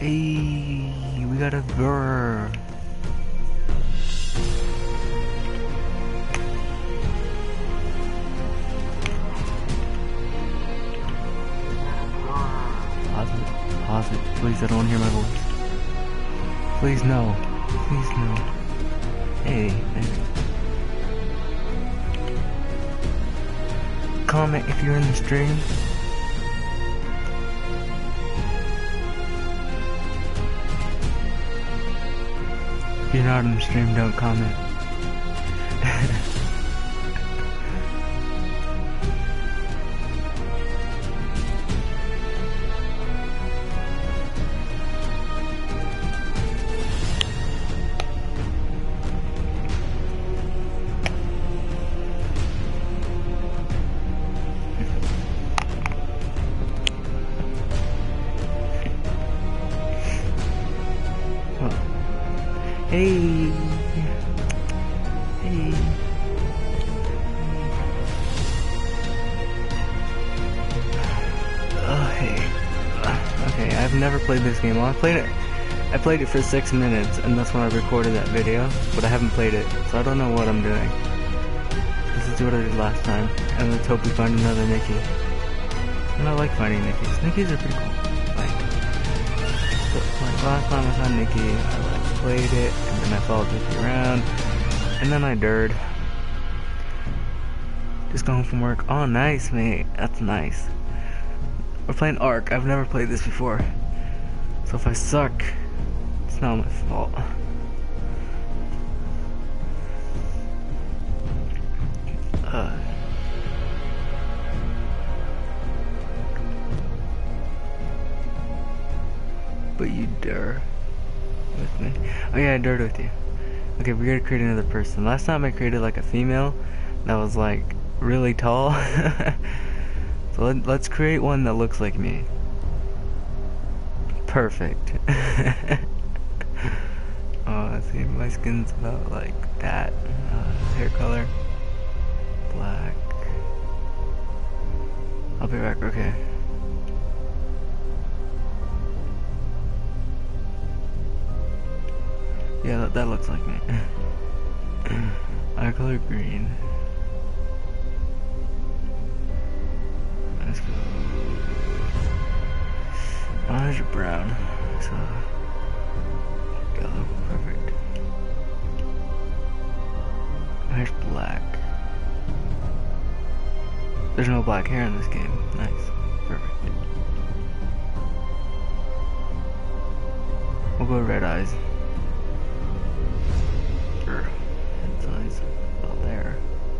Hey, we got a girl. Pause it. Please, I don't want to hear my voice. Please, no. Please, no. Hey. Comment if you're in the stream. If you're not in the stream, don't comment. Hey. Hey. Oh, hey. Okay, I've never played this game. Well, I played it for 6 minutes, and that's when I recorded that video, but I haven't played it, so I don't know what I'm doing. This is what I did last time, and let's hope we find another Nikki. And I like finding Nikki's. Nikki's are pretty cool. Like last time I found Nikki, I played it, and then I followed Nikki around, and then I died. Just got home from work. Oh, nice, mate. That's nice. We're playing Ark. I've never played this before, so if I suck, it's not my fault. But you dare with me. Oh yeah, I dared with you. Okay, we gotta create another person. Last time I created like a female that was like really tall. So let's create one that looks like me. Perfect. Oh, let's see, my skin's about like that. Hair color, black. I'll be back. Okay. Yeah, that looks like me. Eye color green. Let's go. Eyes are brown, so yellow, perfect. Hair's black. There's no black hair in this game. Nice, perfect. We'll go red eyes. Head size about there.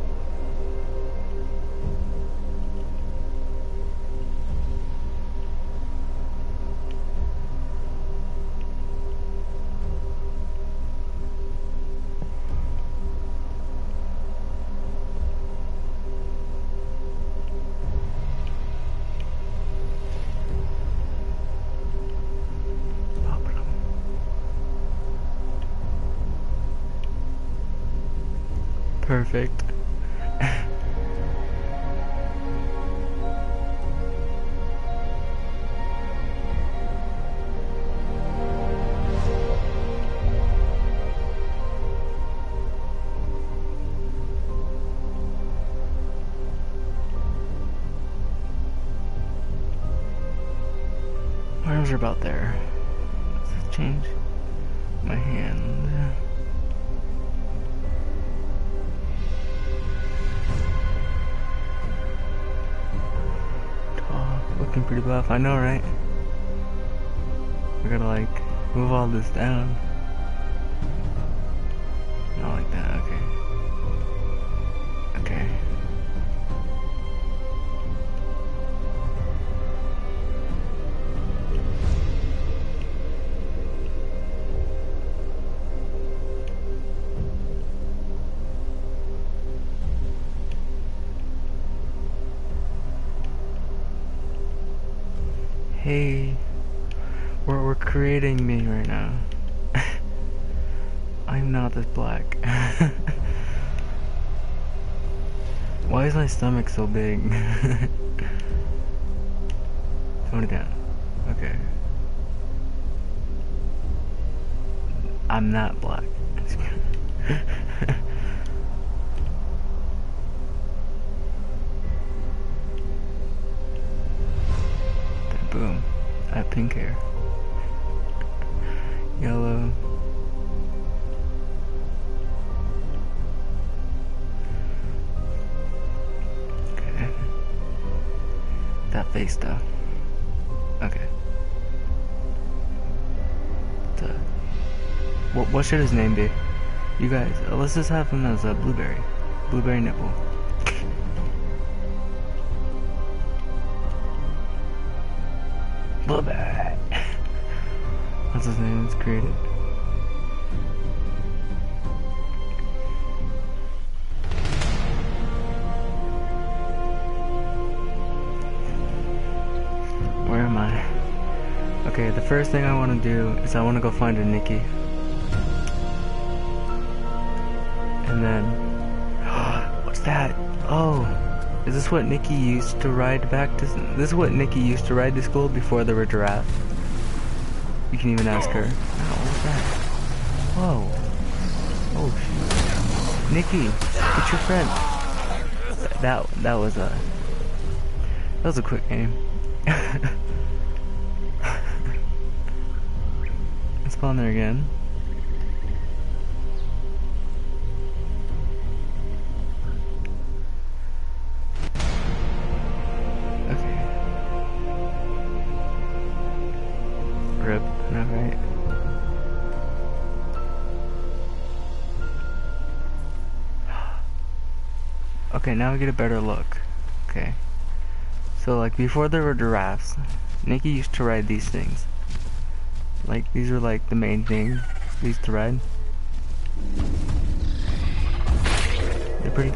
Perfect. My arms are about there. Let's change my hand. Looking pretty buff, I know, right? We gotta like move all this down. Not like that, okay. Okay. Hey, we're creating me right now. I'm not this black. Why is my stomach so big? Tone it down. Okay. I'm not black. Then boom, I have pink hair. Yellow. Okay. That face though. Okay. What should his name be? You guys, let's just have him as a Blueberry. Blueberry Nipple. Blueberry. That's his name, it's created. Where am I? Okay, the first thing I want to do is I want to go find a Nikki. And then, what's that? Oh, is this what Nikki used to ride back to? This is what Nikki used to ride to school before there were giraffes. You can even ask her. Oh, what's that? Whoa. Oh shoot. Nikki, it's your friend. That was a quick game. Let's spawn there again. Rip, alright. Okay, now we get a better look. Okay. So like before there were giraffes, Nikki used to ride these things. Like these were like the main thing we used to ride. They're pretty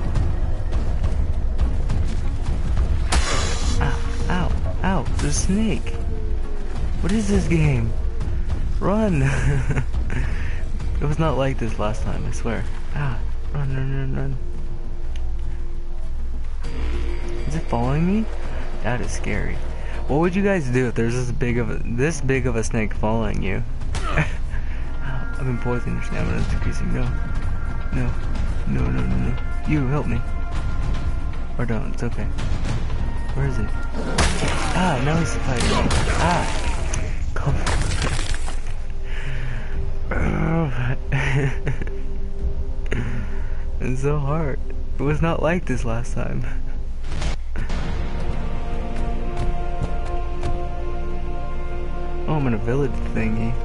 Ow, ow, ow, there's a snake. What is this game? Run! It was not like this last time, I swear. Ah, run, run, run, run. Is it following me? That is scary. What would you guys do if there's this big of a snake following you? I've been poisoning your stamina, it's decreasing. No. No. No, no, no, no. You, help me. Or don't, it's okay. Where is it? Ah, now he's fighting me. Ah! Come on. It's so hard. It was not like this last time. Oh, I'm in a village thingy.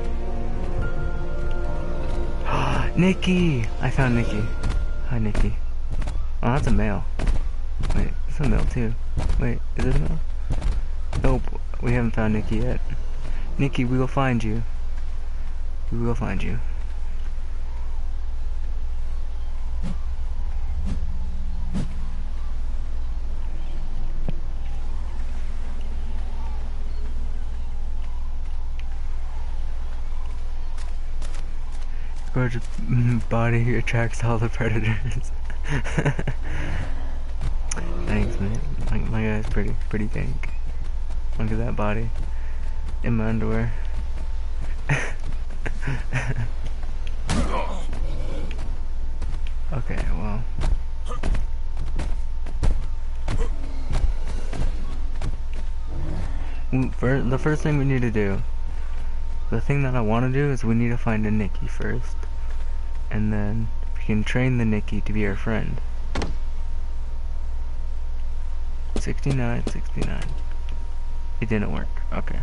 Nikki! I found Nikki. Hi, Nikki. Oh, that's a male. Wait, it's a male too. Wait, is it a male? Nope, we haven't found Nikki yet. Nikki, we will find you. We will find you. Gorgeous body attracts all the predators. Thanks, man. My guy's pretty dank. Look at that body. In my underwear. Okay, well. The first thing we need to do, the thing that I want to do is we need to find a Nikki first. And then we can train the Nikki to be our friend. 69, 69. It didn't work. Okay.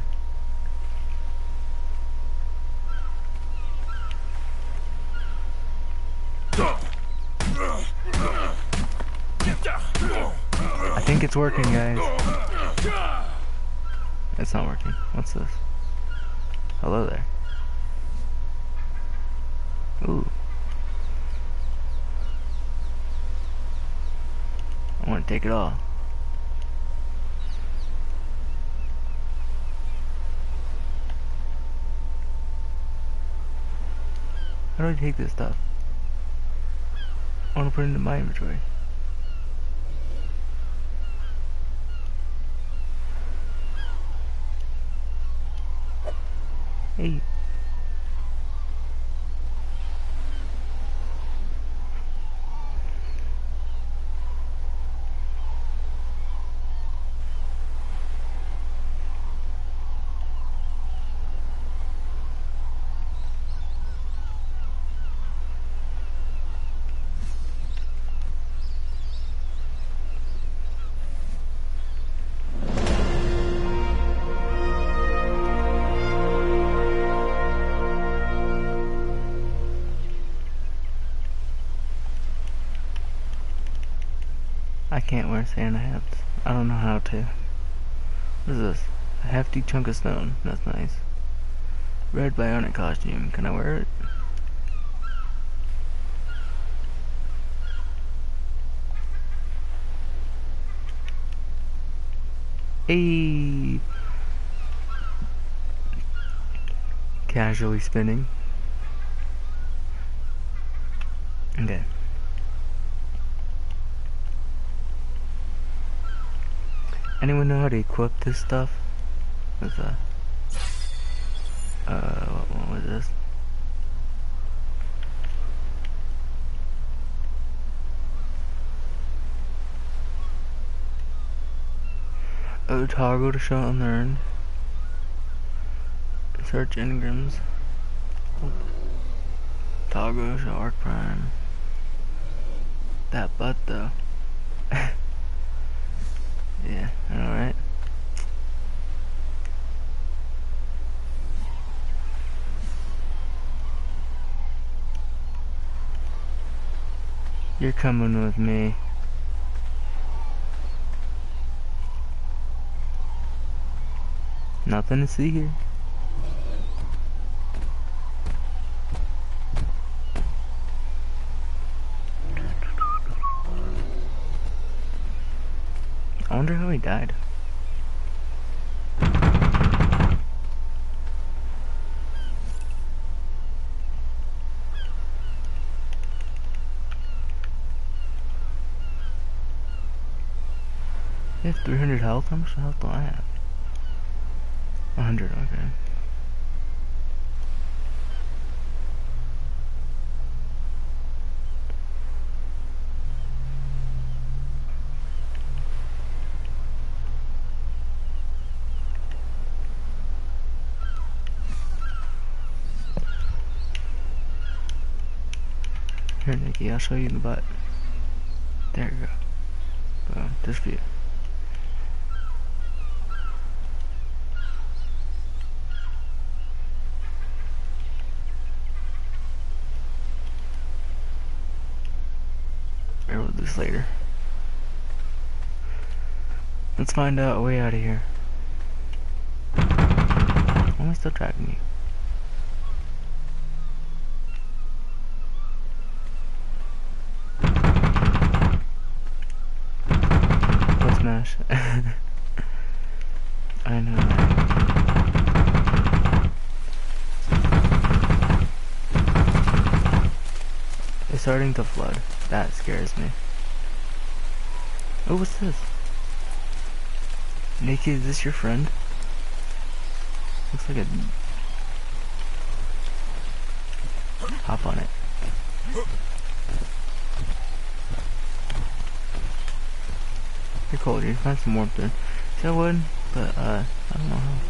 I think it's working, guys. It's not working. What's this? Hello there. Ooh. I want to take it all. How do I take this stuff? I want to put it into my inventory. Hey. can't wear Santa hats. I don't know how to. What is this? A hefty chunk of stone. That's nice. Red bionic costume. Can I wear it? Hey! Casually spinning. Okay. Anyone know how to equip this stuff? What's that? What was this? Oh, toggle to show unlearned. Search engrams. Toggle to show arc prime. That butt though. Yeah, alright. You're coming with me. Nothing to see here. I wonder how he died. You have 300 health? How much health do I have? 100, okay. Here, Nikki, I'll show you the butt. There you go. Boom, just for you. We'll do this later. Let's find out a way out of here. Why am I still tracking you? Go smash. I know. It's starting to flood. That scares me. Oh, what's this? Nikki, is this your friend? Looks like a... Hop on it. You're cold, you find some warmth there. See, I would, but, I don't know how.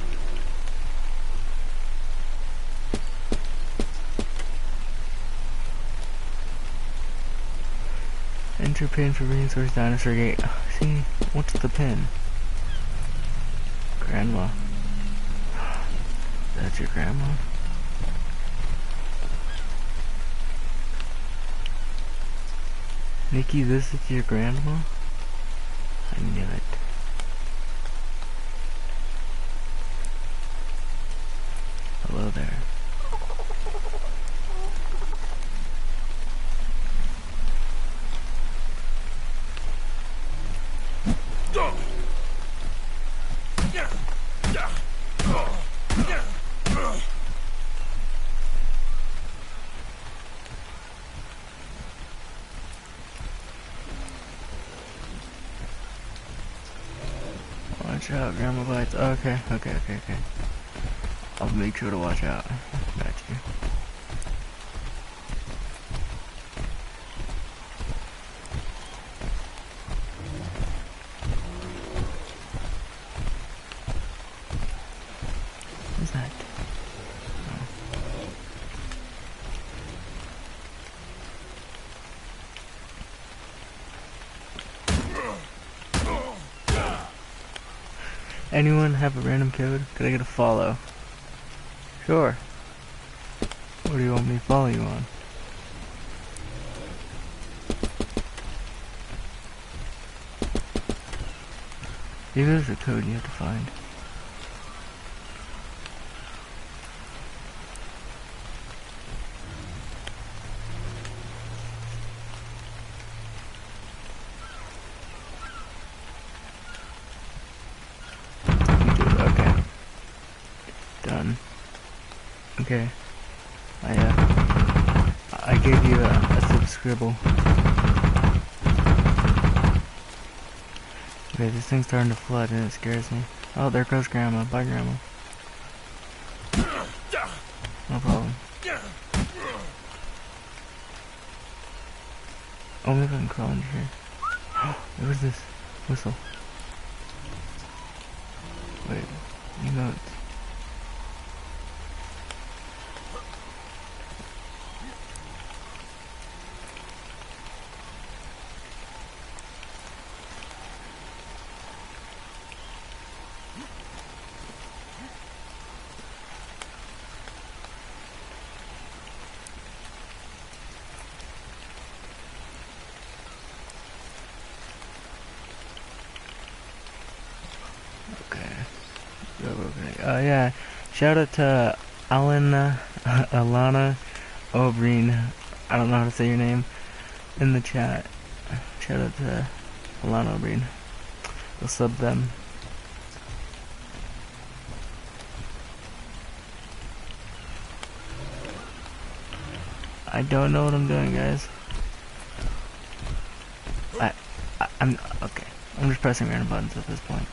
Enter pin for resource dinosaur gate. See, what's the pin? Grandma. That's your grandma? Nikki, this is your grandma? I knew it. Hello there. Watch out, grandma bites. Okay. I'll make sure to watch out. Got you. What's that? Anyone have a random code? Could I get a follow? Sure. What do you want me to follow you on? Maybe there's a code you have to find. Okay. Done. Okay. I gave you a subscribble. Okay, this thing's starting to flood and it scares me. Oh, there goes Grandma. Bye, Grandma. No problem. Oh, maybe I can crawl into here. What was this? Whistle. Wait, emotes. Yeah, shout out to Alana O'Brien, I don't know how to say your name, in the chat. Shout out to Alana O'Brien. We'll sub them. I don't know what I'm doing, guys. I'm okay. I'm just pressing random buttons at this point.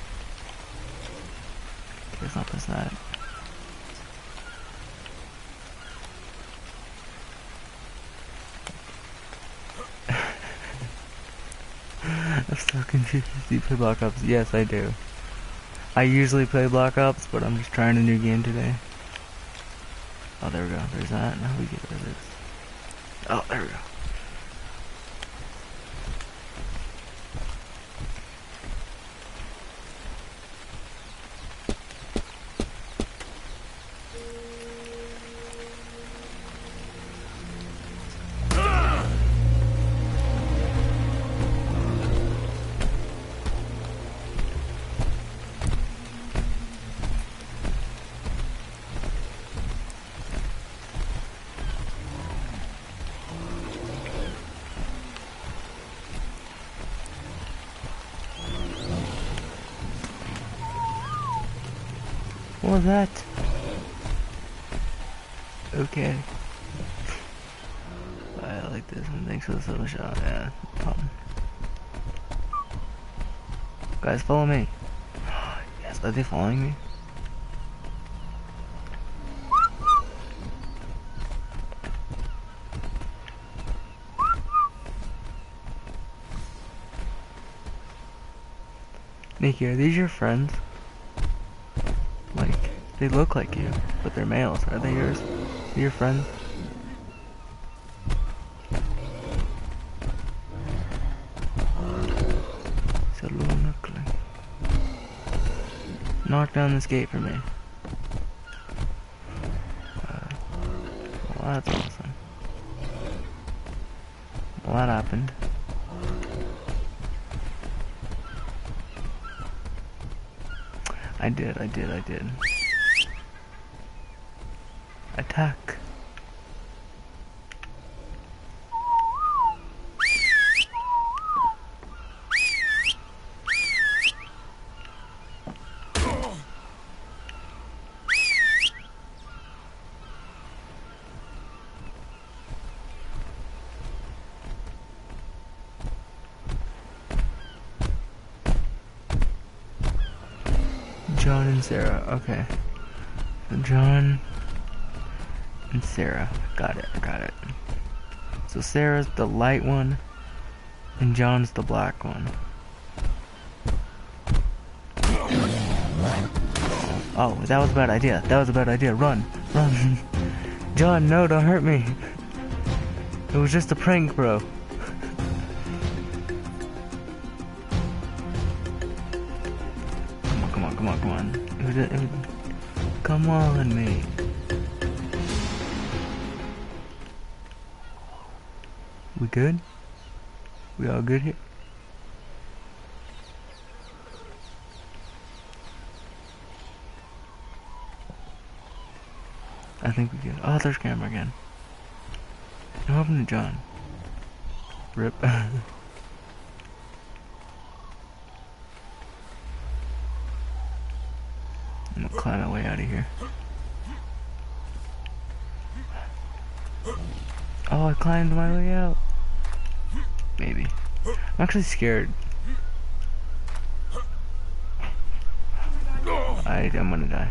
Let's not press that. I'm so confused. Do you play Black Ops? Yes, I do. I usually play Black Ops, but I'm just trying a new game today. Oh, there we go. There's that. Now we get rid of this. Oh, there we go. What was that? Okay. I like this one. Thanks for the silver shot. Yeah, no problem. Guys, follow me. Yes, are they following me? Nikki, are these your friends? Like, they look like you, but they're males. Are they yours? Your friends? Knock down this gate for me. Well, that's awesome. Well, that happened. I did. Attack. John and Sarah, okay. So John and Sarah, got it. So Sarah's the light one, and John's the black one. Oh, that was a bad idea, run. John, no, don't hurt me. It was just a prank, bro. Come on. Come on, mate. We good? We all good here? I think we can. Oh, there's camera again. What happened to John? Rip. I'm gonna climb my way out of here. Oh, I climbed my way out. Maybe. I'm actually scared. I'm gonna die.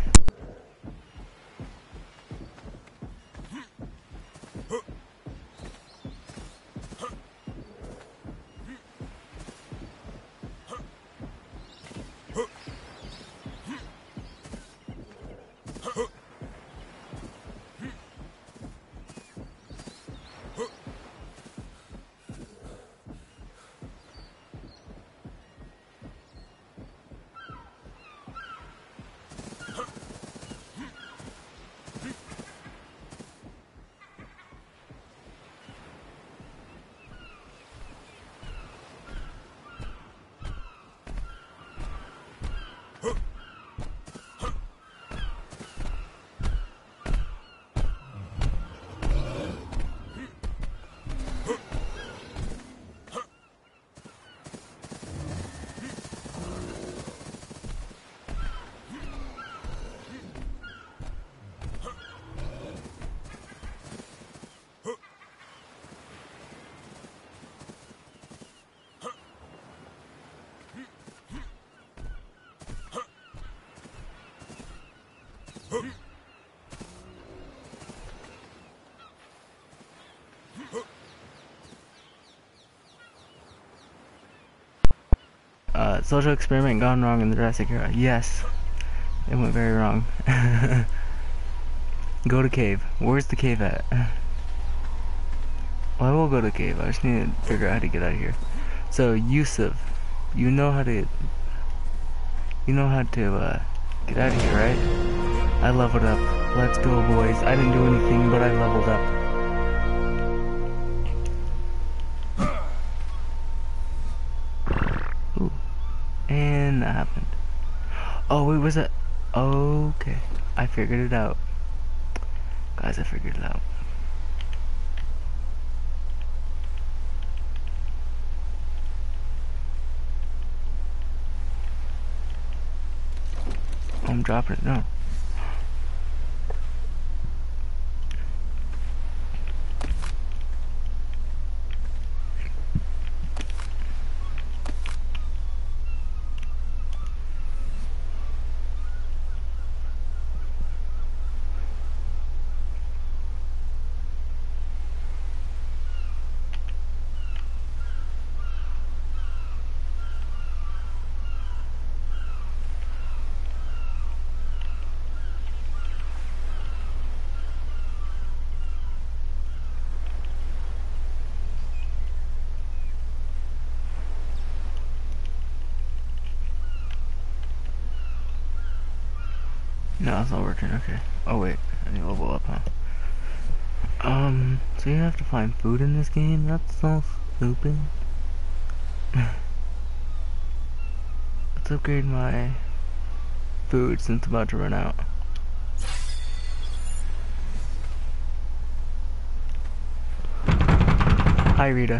Social experiment gone wrong in the Jurassic era. Yes, it went very wrong. Go to cave. Where's the cave at? Well, I will go to the cave. I just need to figure out how to get out of here. So, Yusuf, you know how to get out of here, right? I leveled up. Let's go, boys. I didn't do anything, but I leveled up. Ooh. And that happened. Oh, wait, was that? Okay. I figured it out. Guys, I figured it out. I'm dropping it. No. No, it's not working. Okay. Oh wait, I need to level up, huh? So you have to find food in this game? That's so stupid. Let's upgrade my food since it's about to run out. Hi, Rita.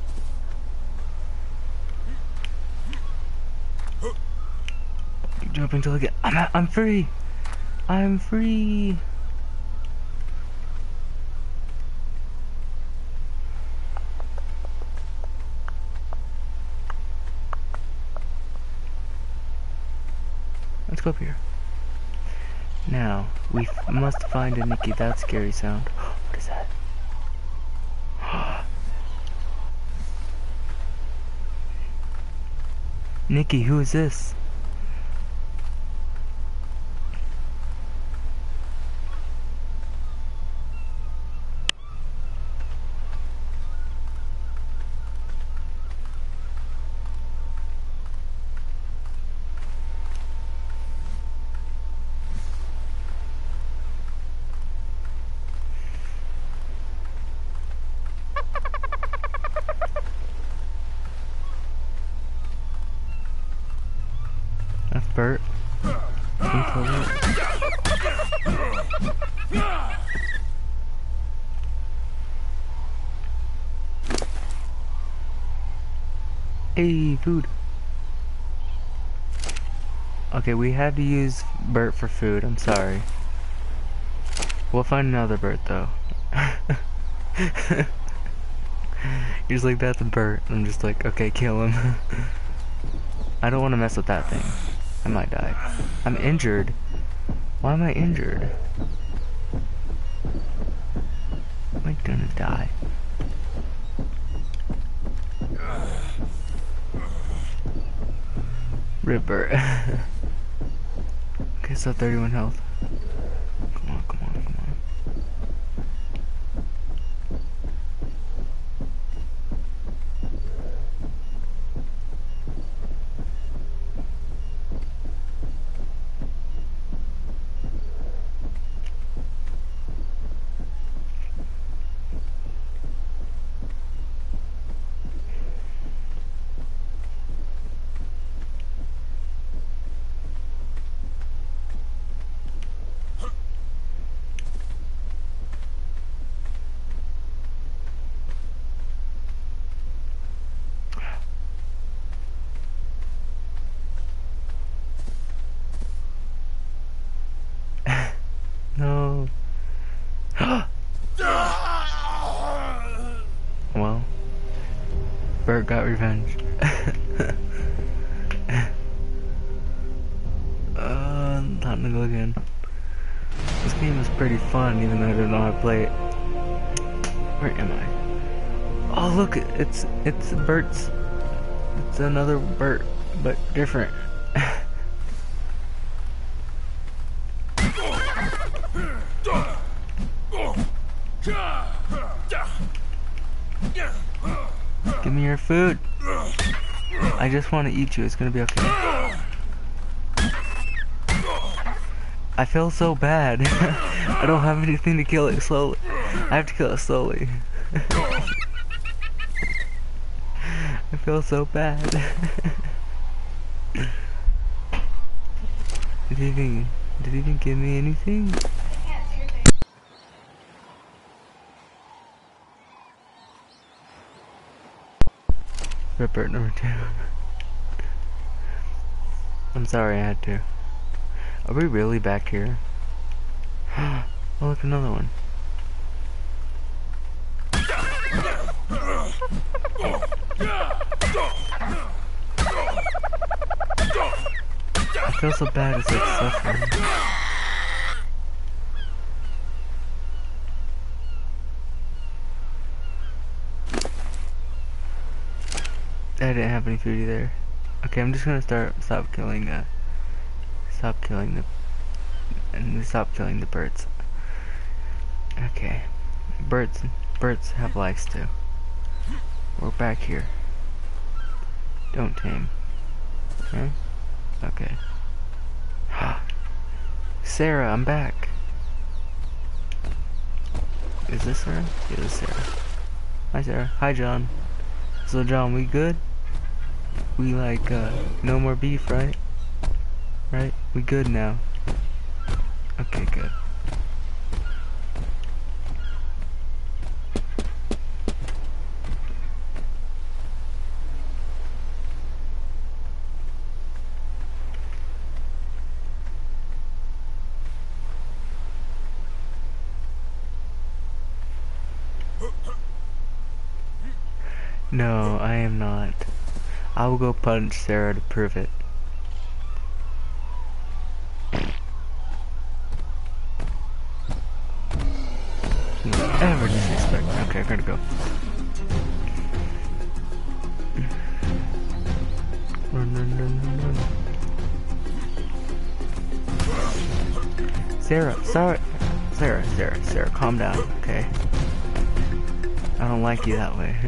Keep jumping until I get. I'm free. I'm free. Let's go up here. Now, we must find a Nikki. That scary sound. What is that? Nikki, who is this? Hey, food. Okay, we had to use Bert for food. I'm sorry. We'll find another Bert though. He's like, that's a Bert. I'm just like, okay, kill him. I don't want to mess with that thing. I might die. I'm injured. Why am I injured? Am I gonna die? Rip Bert. Okay, so 31 health. Come on, come on, come on. No. Well, Bert got revenge. Time to go again. This game is pretty fun, even though I don't know how to play it. Where am I? Oh, look, it's Bert's. It's another Bert, but different. Give me your food. I just want to eat you. It's gonna be okay. I feel so bad. I don't have anything to kill it slowly. I have to kill it slowly. I feel so bad. Did he even give me anything? Ripper number 2. I'm sorry I had to. Are we really back here? Oh, look, another one. I feel so bad, it's like suffering. I didn't have any food either. Okay, I'm just gonna stop killing the birds. Okay. Birds have lives too. We're back here. Don't tame. Okay? Okay. Sarah, I'm back. Is this Sarah? Yeah, this is Sarah. Hi Sarah. Hi John. So John, we good? We like no more beef, right? Right? We good now. Okay, good. No, I am not. I will go punch Sarah to prove it. Ever disrespect. Okay, I gotta go. Run, run, run, run, run. Sarah, sorry. Sarah, calm down, okay? I don't like you that way.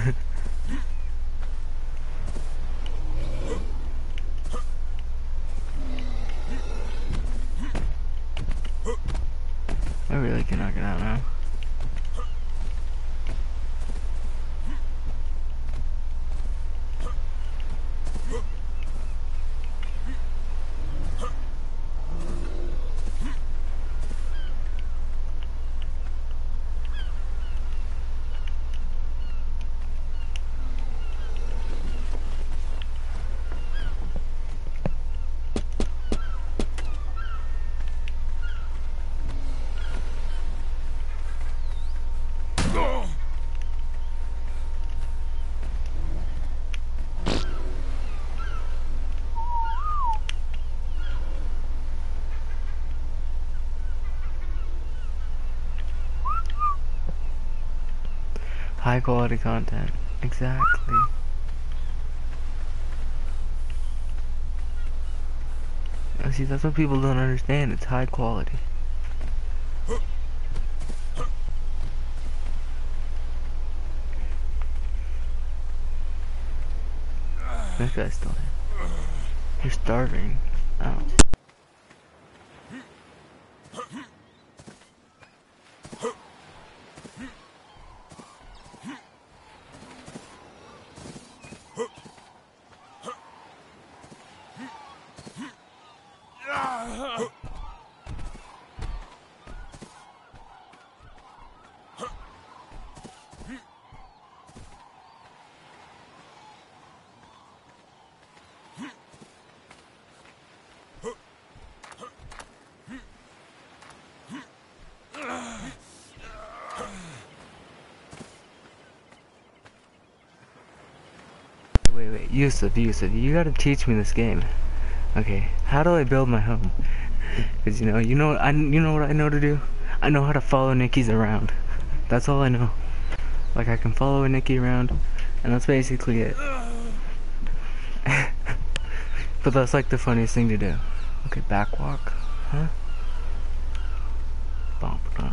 I really cannot get out now. High quality content. Exactly. See, that's what people don't understand. It's high quality. This guy's still there. You're starving. Oh. Wait, Yusuf, you gotta teach me this game. Okay, how do I build my home? Cause you know what I know to do? I know how to follow Nikki's around. That's all I know. Like, I can follow Nikki around, and that's basically it. But that's like the funniest thing to do. Okay, backwalk, huh? Bump, bump.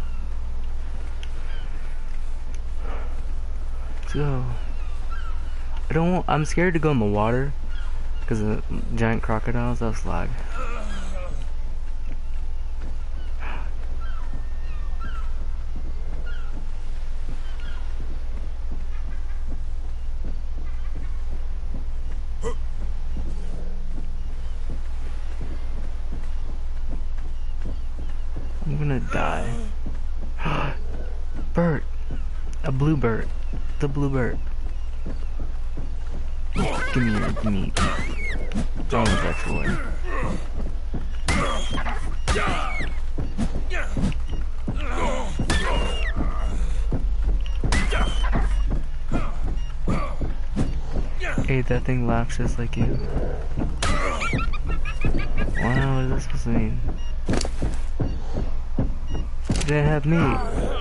Let's go. I'm scared to go in the water because of the giant crocodiles. That's lag. I'm gonna die. Bird. A blue bird. The blue bird. Give me your meat. Don't that away. Hey, that thing laughs just like you. Wow, what is that supposed to mean? You didn't have meat.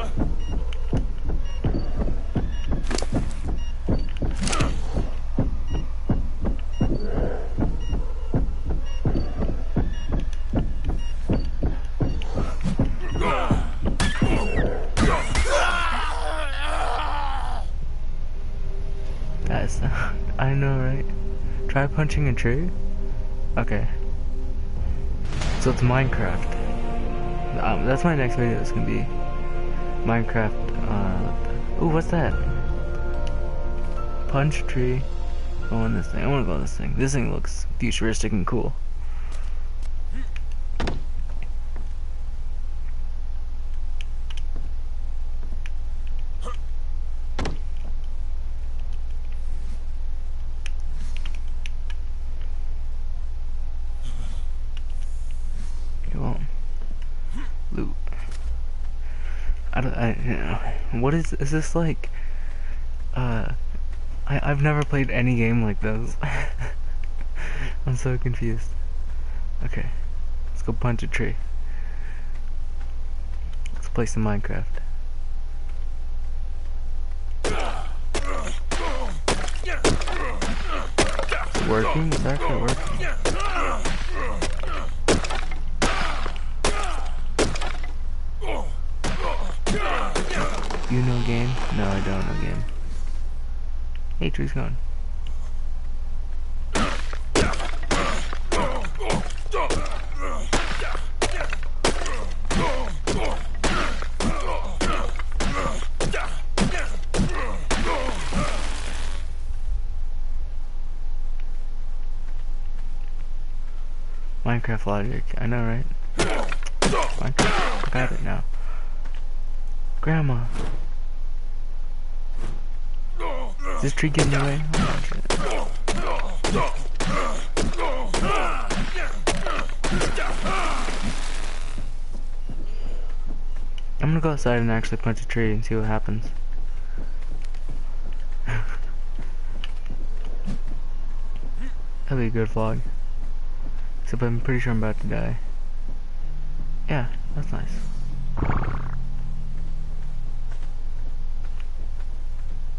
I know, right? Try punching a tree? Okay. So it's Minecraft. That's my next video. It's gonna be Minecraft. Ooh, what's that? Punch tree. Go on this thing. I wanna go on this thing. This thing looks futuristic and cool. Loot. What is this like? I've never played any game like this. I'm so confused. Okay, let's go punch a tree. Let's play some Minecraft. Is it working? It's actually working. You know game? No, I don't know game. Hey, tree's gone. Minecraft logic, I know, right? Minecraft, I got it now. Grandma. Is this tree getting away? Oh, shit. I'm gonna go outside and actually punch a tree and see what happens. That'd be a good vlog. Except I'm pretty sure I'm about to die. Yeah, that's nice.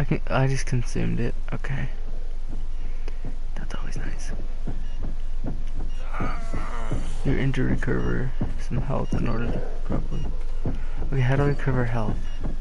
I just consumed it. Okay. That's always nice. Your injury recover some health in order to properly. Okay, how do I recover health?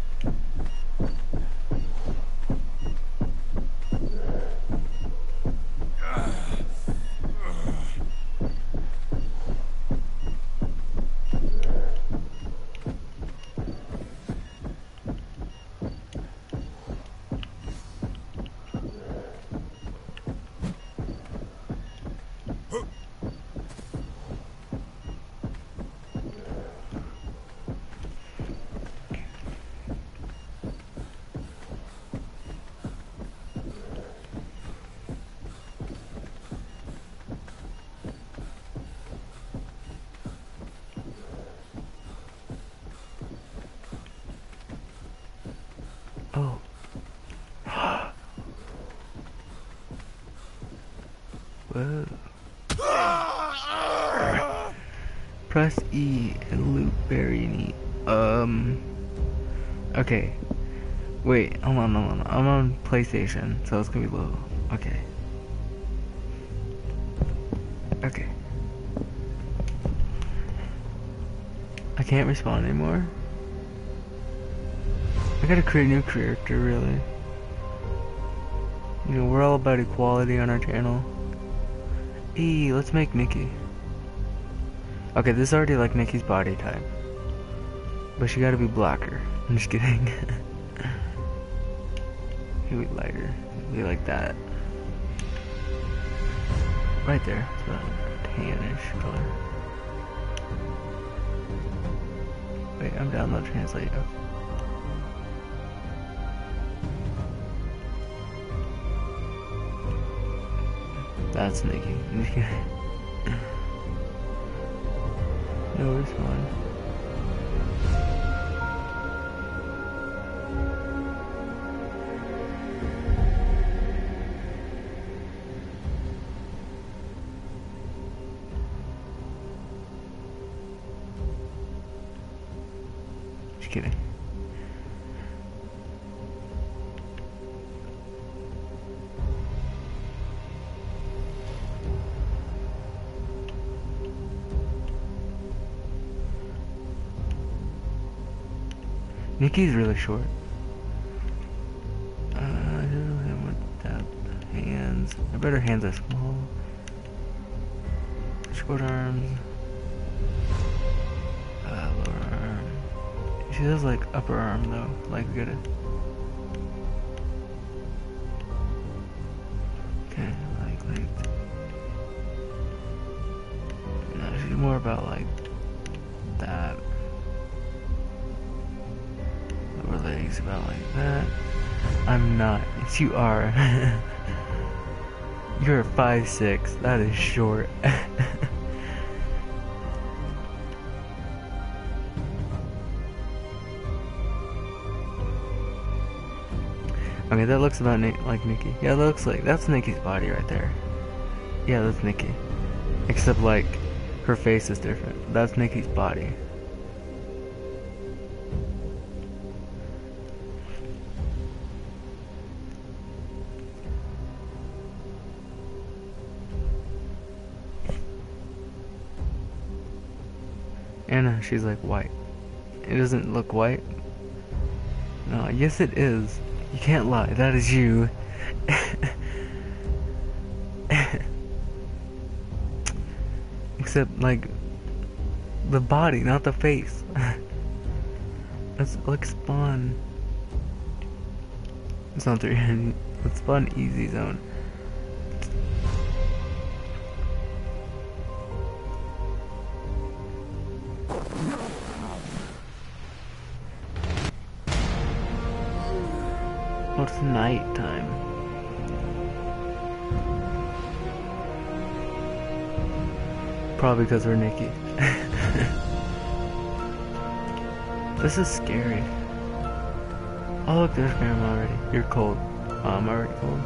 Oh. Whoa. Press E and loot berry and eat. Okay. Wait, hold on. I'm on PlayStation, so it's gonna be low. Okay. Okay. I can't respawn anymore. I gotta create a new character, really. You know, we're all about equality on our channel. Hey, let's make Nikki. Okay, this is already like Nikki's body type. But she gotta be blacker. I'm just kidding. Maybe lighter. Be like that. Right there. It's about a tannish color. Wait, I'm download translate. Oh. That's Nikki. No respawn. Just kidding. Nikki's really short. I don't know what that hands. I bet her hands are small. Short arms. Lower arm. She does like upper arm though. Like good. Okay, like. No, she's more about like that. Legs about like that. I'm not. Yes, you are. You're 5'6". That is short. Okay, that looks about like Nikki. Yeah, that looks like that's Nikki's body right there. Yeah, that's Nikki. Except like her face is different. That's Nikki's body. Anna, she's like white. It doesn't look white. No, yes it is. You can't lie. That is you. Except like the body, not the face. Let's like spawn. It's not 300. Let's spawn easy zone. Well, it's night time. Probably because we're Nikki. This is scary. Oh look, there's Grandma already. You're cold. Oh, I'm already cold.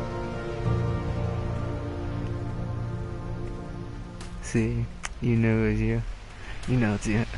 See, you know it's you. You know it's you.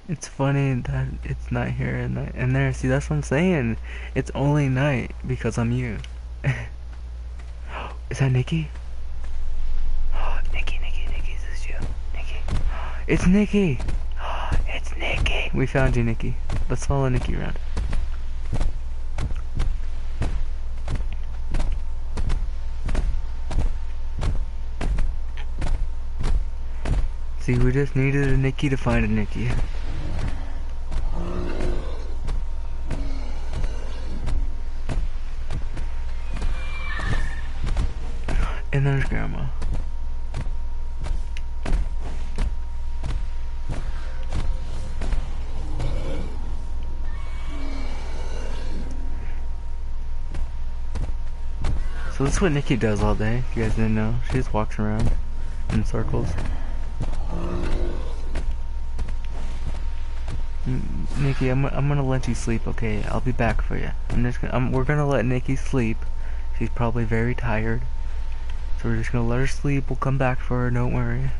It's funny that it's night here and there. See, that's what I'm saying. It's only night because I'm you. Is that Nikki? Nikki, is this you? Nikki. It's Nikki! It's Nikki! We found you, Nikki. Let's follow Nikki around. See, we just needed a Nikki to find a Nikki. And there's Grandma. So this is what Nikki does all day, if you guys didn't know. She just walks around in circles. Nikki, I'm gonna let you sleep, okay? I'll be back for you. We're gonna let Nikki sleep. She's probably very tired. So we're just gonna let her sleep. We'll come back for her, don't worry.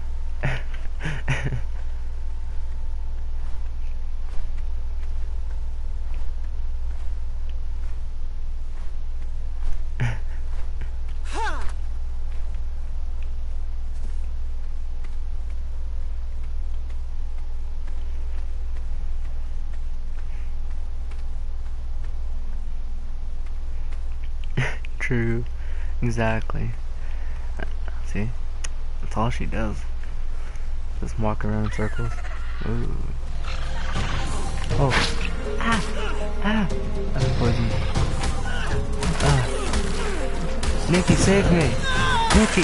True. Exactly. See? That's all she does. Just walk around in circles. Ooh. Oh. Ah! Ah! I'm poisoned. Ah. Nikki, save me! Nikki!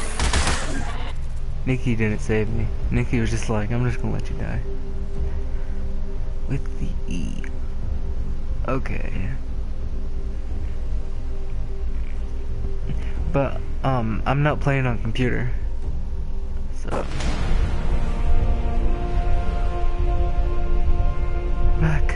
Nikki didn't save me. Nikki was just like, I'm just gonna let you die. With the E. Okay. But, I'm not playing on computer. So. Back.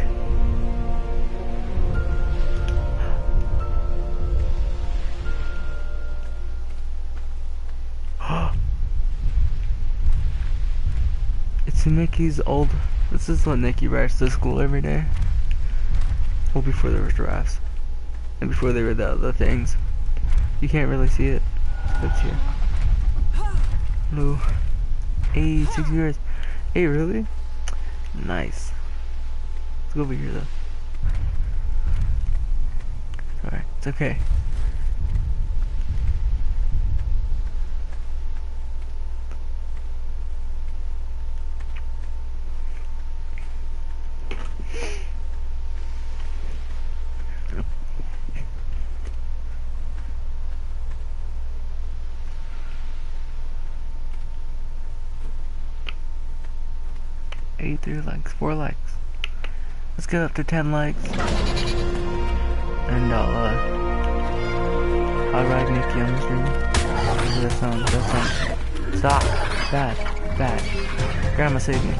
It's Nikki's old. This is what Nikki rides to school every day. Well, before there was giraffes. And before there were the other things. You can't really see it. It's here. Hello. Hey, 6 viewers. Hey, really? Nice. Let's go over here, though. Alright, it's okay. Eight, 3 likes, 4 likes. Let's get up to 10 likes. And I'll ride Nikki on the stream. That sounds. Stop. Bad. Grandma, save me.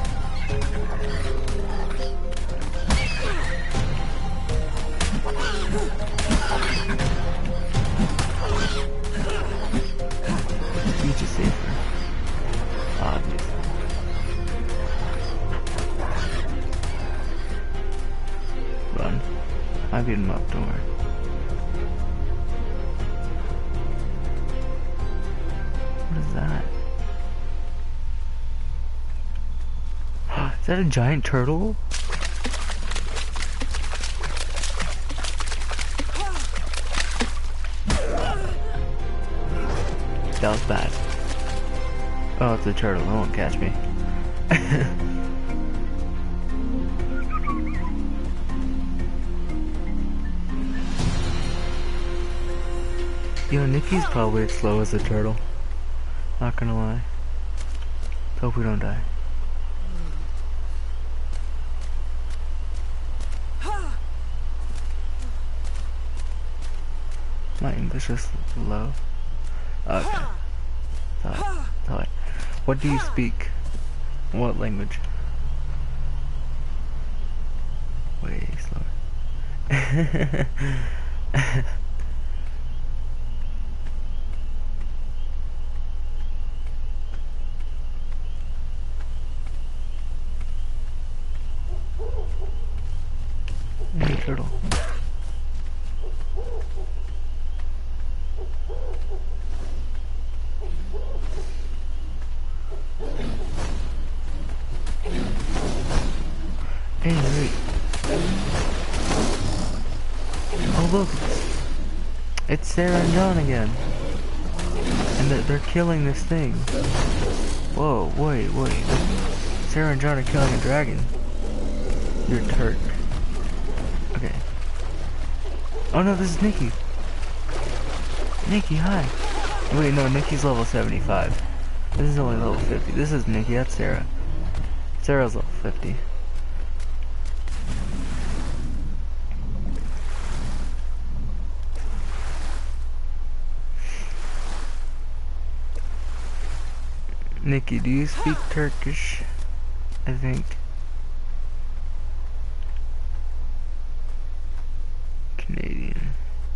Beach is safer. Obviously. Run. I beat him up, don't worry. What is that? Is that a giant turtle? That was bad. Oh, it's a turtle. It won't catch me. Yo, Nikki's probably as slow as a turtle. Not gonna lie. Hope we don't die. My English is low. Okay. Sorry. What do you speak? What language? Way slower. turtle. Hey, wait. Oh look, it's Sarah and John again. And they're killing this thing. Whoa, wait. Sarah and John are killing a dragon. You're a Turk. Okay. Oh no, this is Nikki. Nikki, hi. Wait, no, Nikki's level 75. This is only level 50. This is Nikki, that's Sarah. Sarah's level 50. Nikki, do you speak Turkish? I think. Canadian.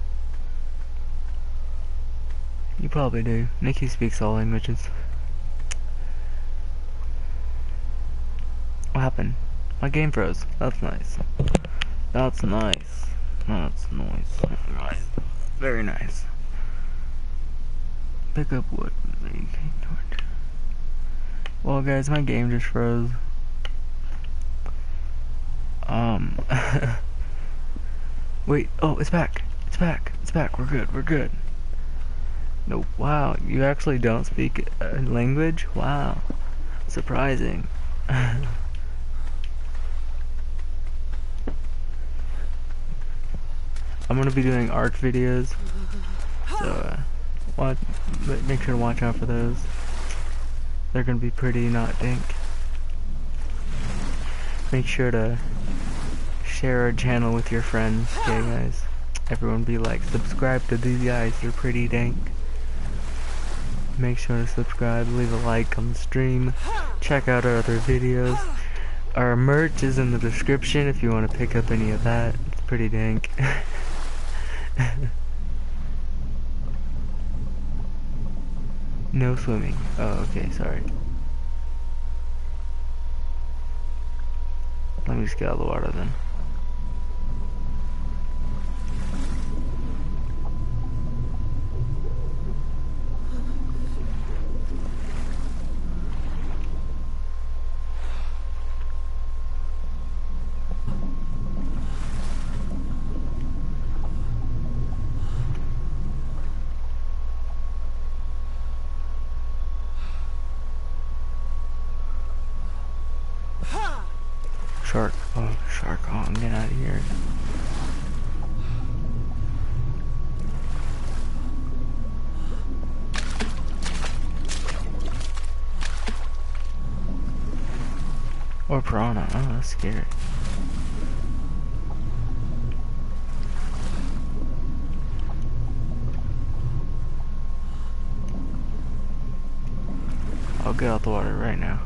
You probably do. Nikki speaks all languages. What happened? My game froze. That's nice. That's nice. That's nice. Nice. Very nice. Pick up wood. Well guys, my game just froze. Wait, oh, it's back. It's back. We're good. No, wow, you actually don't speak a language? Wow. Surprising. I'm gonna be doing ARK videos, so make sure to watch out for those. They're gonna be pretty not dink. Make sure to share our channel with your friends, okay guys? Everyone be like, subscribe to these guys, they're pretty dank. Make sure to subscribe, leave a like on the stream, check out our other videos. Our merch is in the description if you want to pick up any of that. It's pretty dank. No swimming. Oh, okay, sorry. Let me just get out of the water then. Shark. Oh, shark. Oh, I'm getting out of here. Or piranha. Oh, that's scary. I'll get out the water right now.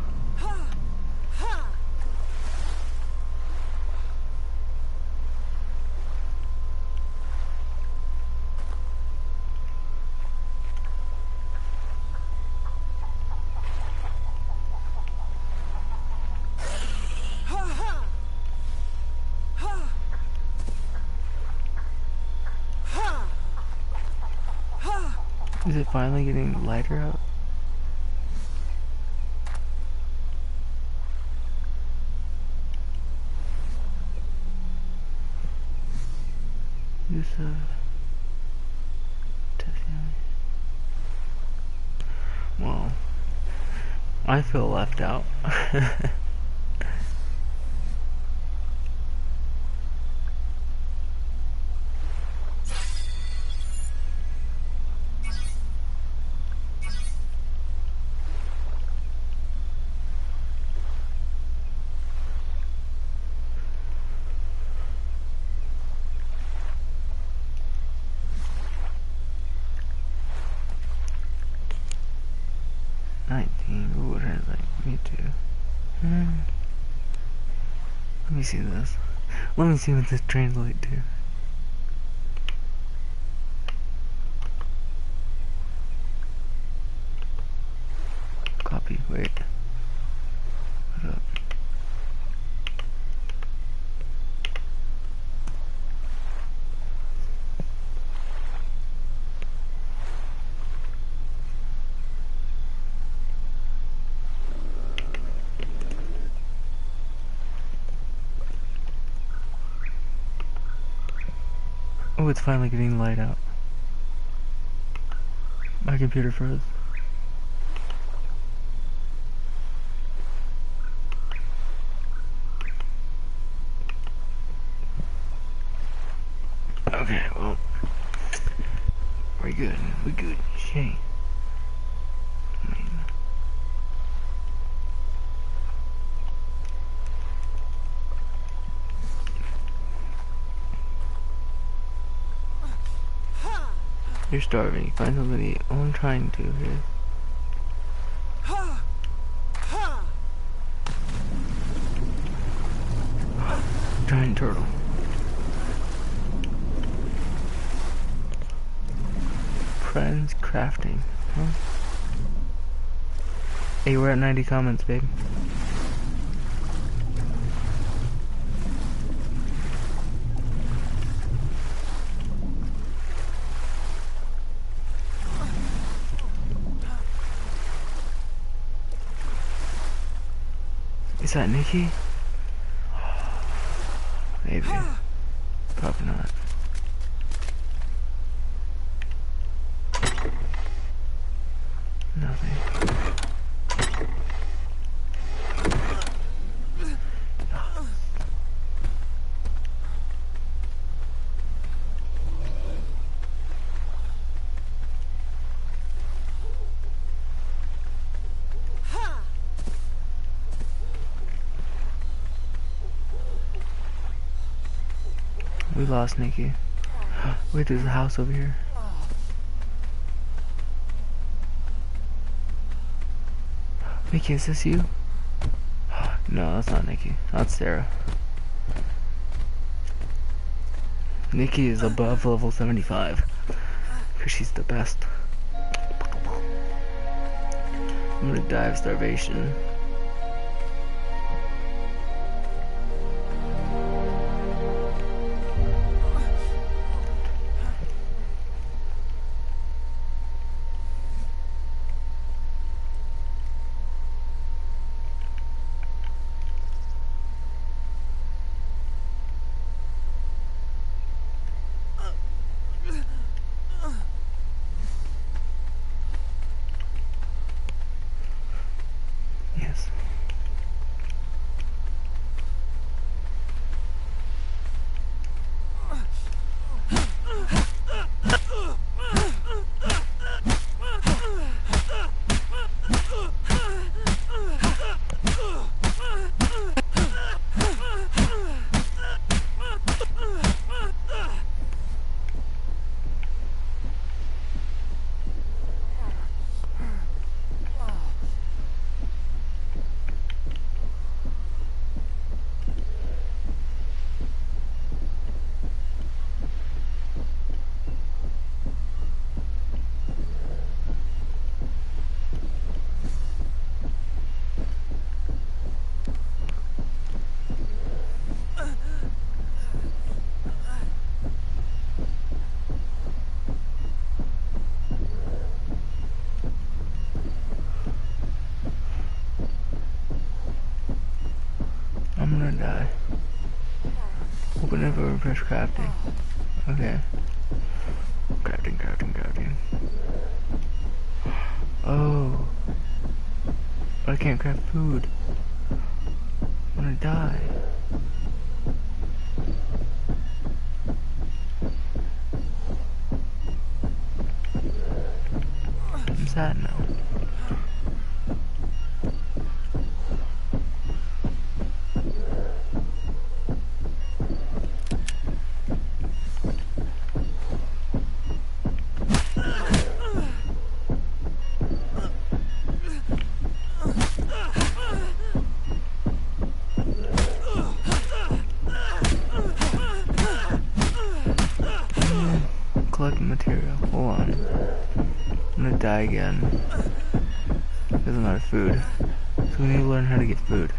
Is it finally getting lighter out? This well, I feel left out. Ooh, it has like me too. Let me see this. Let me see what this translates to. Copy. Wait. What up? Oh, it's finally getting light out. My computer froze. Okay, well, we're good. We're good. Shane. You're starving. Find something to eat. All I'm trying to here. Giant turtle. Friends crafting. Huh? Hey, we're at 90 comments, babe. Is that Nikki? Maybe. Probably not. Nothing. We lost Nikki. Wait, there's a house over here. Nikki, is this you? No, that's not Nikki. That's Sarah. Nikki is above level 75. Because she's the best. I'm gonna die of starvation. Yes. I'm gonna die. Open up or refresh crafting. Okay. Crafting, crafting, crafting. Oh. But I can't craft food. I'm gonna die. I'm sad now. Collecting material. Hold on. I'm gonna die again. Because I'm out of food. So we need to learn how to get food.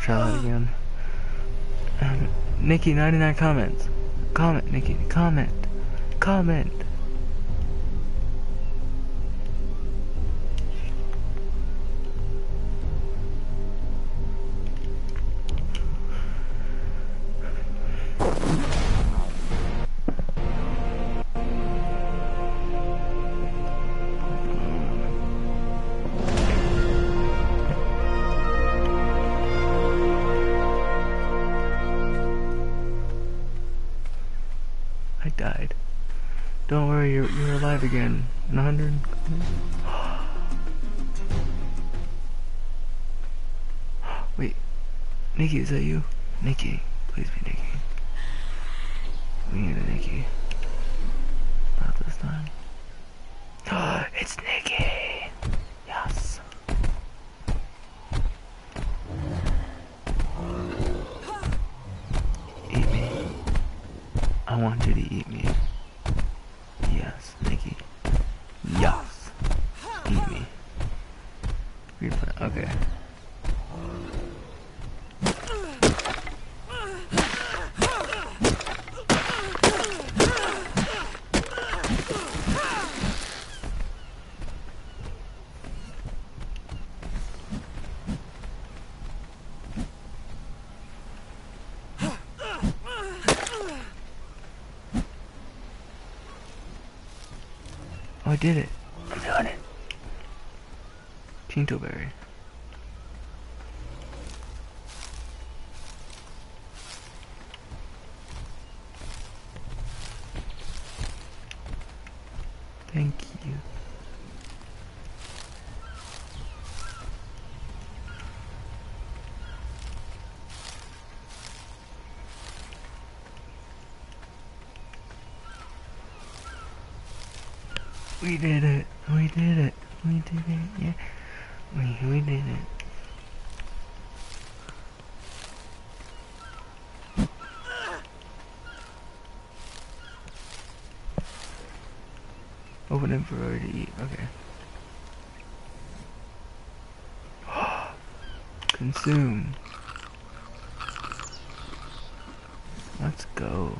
try that again. Nikki, 99 comments. Comment, Nikki, comment. Comment. I died. Don't worry, you're alive again. 100. Wait, Nikki, is that you? Nikki, please be Nikki. We need a Nikki. Not this time. It's Nikki. Yes. Eat me. I want you to eat me. Yes, Nikki. Yes. Eat me. Okay. Oh, I did it. I'm doing it. Pinto berry. Thank you. We did it. We did it. We did it. Yeah. We did it. Open it for her to eat. Okay. Consume. Let's go.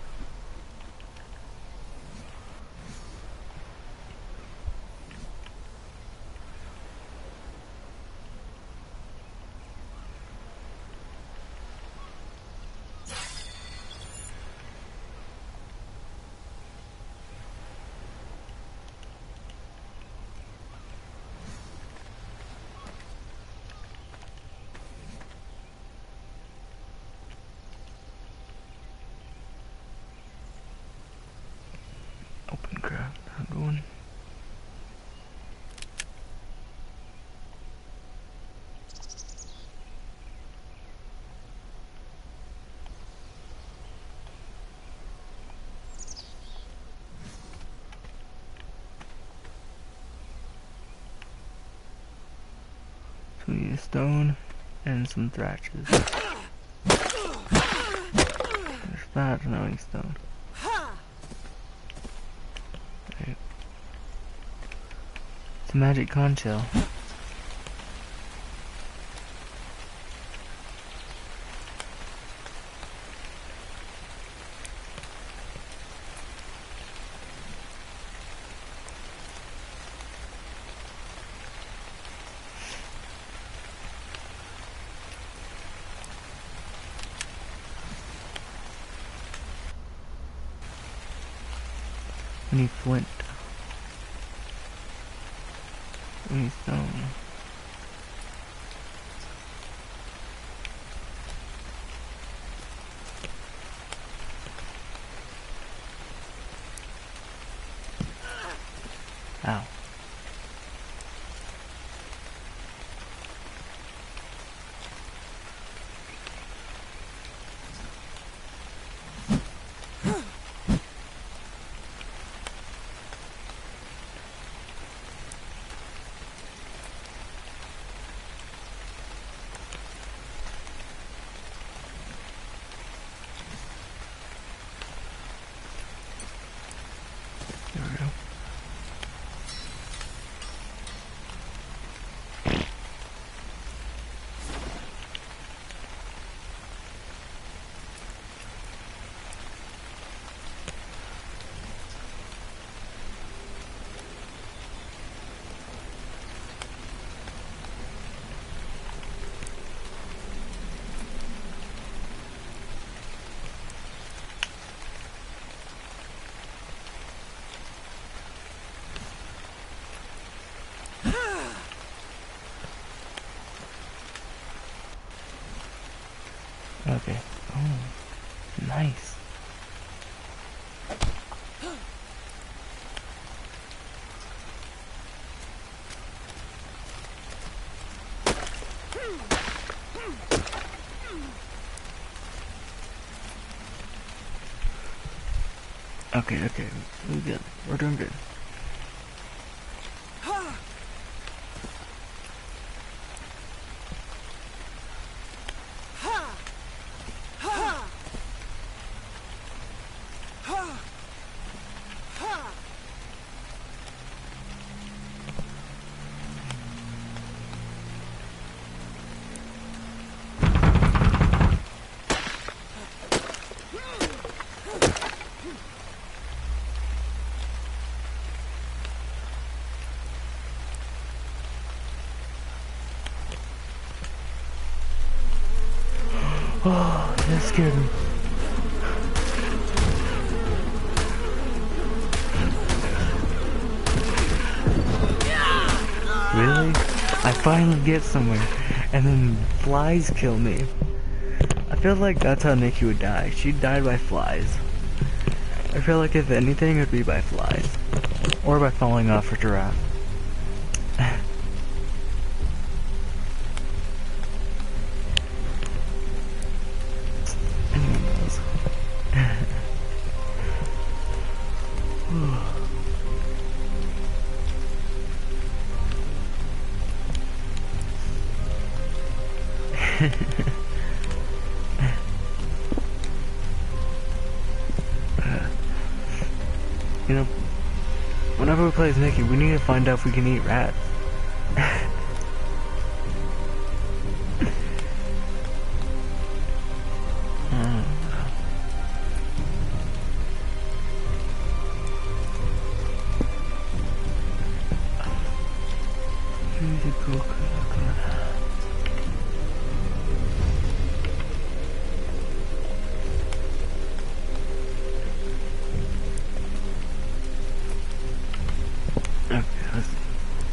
Open craft. I'm going. So we need a stone and some thatches. There's that, no any stone. Right. It's a magic conch shell. We need flint. We need stone. Ow. There we go. Okay. Oh, nice. Okay, we're good. We're doing good. Oh, that scared me. Really? I finally get somewhere, and then flies kill me. I feel like that's how Nikki would die. She died by flies. I feel like if anything, it would be by flies. Or by falling off a giraffe. Anyone knows. You know, whenever we play as Nikki, we need to find out if we can eat rats. Okay, let's see.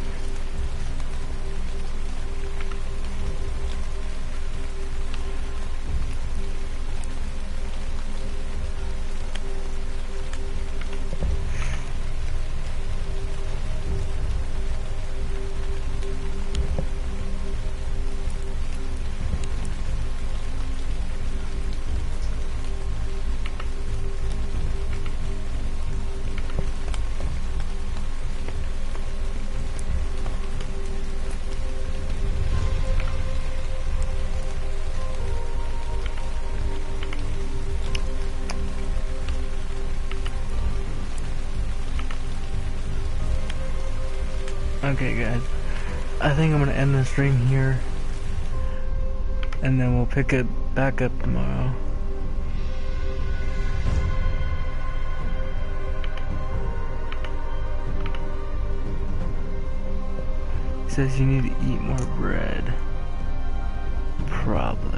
Okay guys, I think I'm gonna end the stream here, and then we'll pick it back up tomorrow. It says you need to eat more bread. Probably.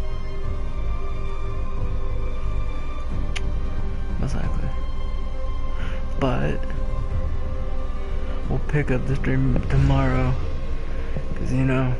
Most likely. But we'll pick up the stream tomorrow, because you know,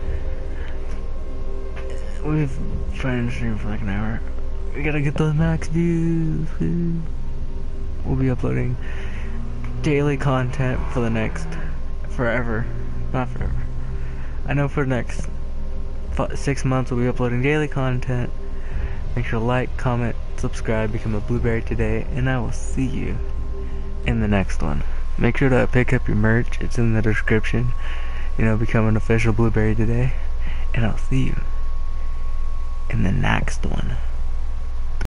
we've tried to stream for like an hour. We gotta get those max views. We'll be uploading daily content for the next forever. Not forever. I know for the next 6 months we'll be uploading daily content. Make sure to like, comment, subscribe, become a blueberry today, and I will see you in the next one. Make sure to pick up your merch. It's in the description. You know, become an official blueberry today. And I'll see you in the next one.